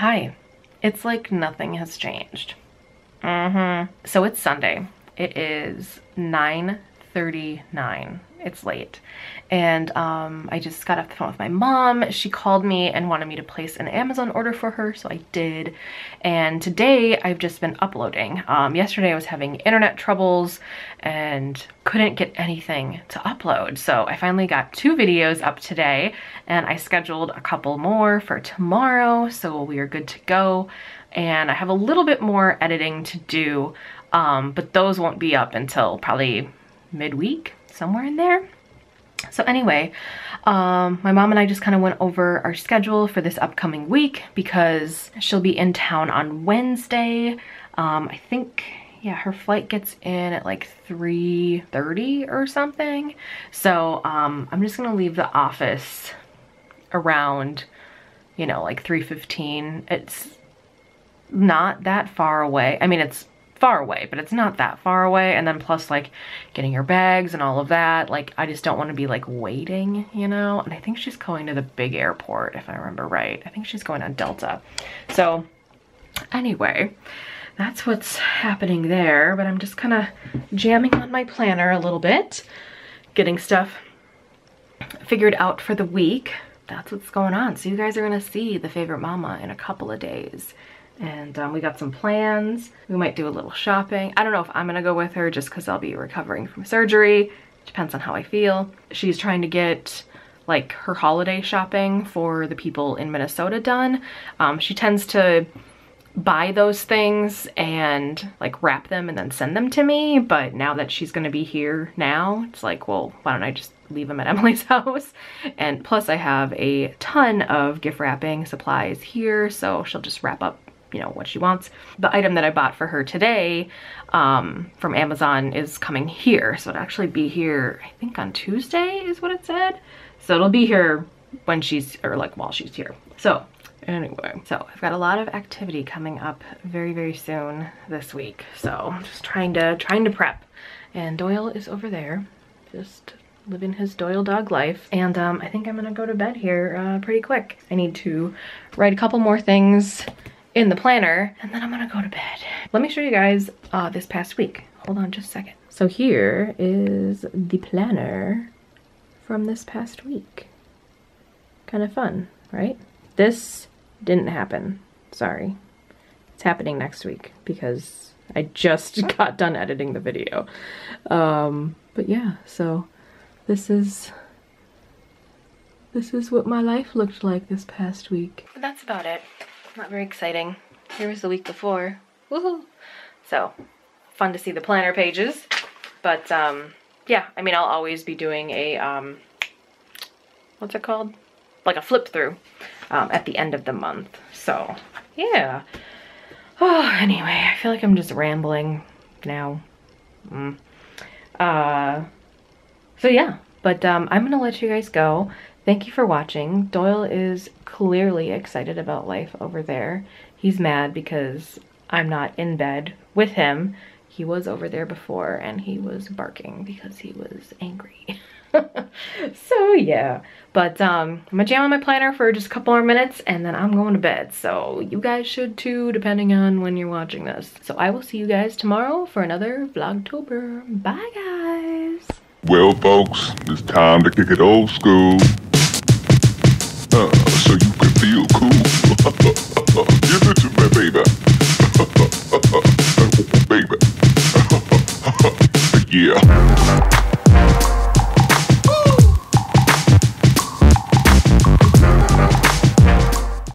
Hi. It's like nothing has changed. So it's Sunday. It is 9:39. It's late. And I just got off the phone with my mom. She called me and wanted me to place an Amazon order for her, so I did. And today I've just been uploading. Yesterday I was having internet troubles and couldn't get anything to upload. So I finally got 2 videos up today, and I scheduled a couple more for tomorrow, so we are good to go. And I have a little bit more editing to do, but those won't be up until probably midweek, somewhere in there. So anyway, my mom and I just kind of went over our schedule for this upcoming week because she'll be in town on Wednesday. I think, yeah, her flight gets in at like 3:30 or something. So I'm just gonna leave the office around, you know, like 3:15. It's not that far away. I mean, it's far away, but it's not that far away. And then plus like getting your bags and all of that, like I just don't want to be like waiting, you know. And I think she's going to the big airport, if I remember right. I think she's going on Delta. So anyway, that's what's happening there. But I'm just kind of jamming on my planner a little bit, getting stuff figured out for the week. That's what's going on. So you guys are gonna see the favorite mama in a couple of days. And we got some plans. We might do a little shopping. I don't know if I'm gonna go with her just because I'll be recovering from surgery. Depends on how I feel. She's trying to get like her holiday shopping for the people in Minnesota done. She tends to buy those things and like wrap them and then send them to me. But now that she's gonna be here now, it's like, well, why don't I just leave them at Emily's house? And plus I have a ton of gift wrapping supplies here, so she'll just wrap up, you know, what she wants. The item that I bought for her today from Amazon is coming here. So it'll actually be here, I think on Tuesday is what it said. So it'll be here when she's, or like while she's here. So anyway, so I've got a lot of activity coming up very, very soon this week. So I'm just trying to prep. And Doyle is over there, just living his Doyle dog life. And I think I'm gonna go to bed here pretty quick. I need to write a couple more things in the planner, and then I'm gonna go to bed. Let me show you guys this past week. Hold on just a second. So here is the planner from this past week. Kind of fun, right? This didn't happen, sorry. It's happening next week because I just got done editing the video. But yeah, so this is what my life looked like this past week. But that's about it. Not very exciting. Here was the week before. Woohoo! So, fun to see the planner pages. But, yeah, I mean, I'll always be doing a, what's it called? Like a flip through at the end of the month. So, yeah. Oh, anyway, I feel like I'm just rambling now. So, yeah. But I'm gonna let you guys go. Thank you for watching. Doyle is clearly excited about life over there. He's mad because I'm not in bed with him. He was over there before and he was barking because he was angry. So yeah, but I'm gonna jam on my planner for just a couple more minutes and then I'm going to bed. So you guys should too, depending on when you're watching this. So I will see you guys tomorrow for another Vlogtober. Bye guys. Well folks, it's time to kick it old school. So you can feel cool. Give it to me, baby. Baby. Yeah.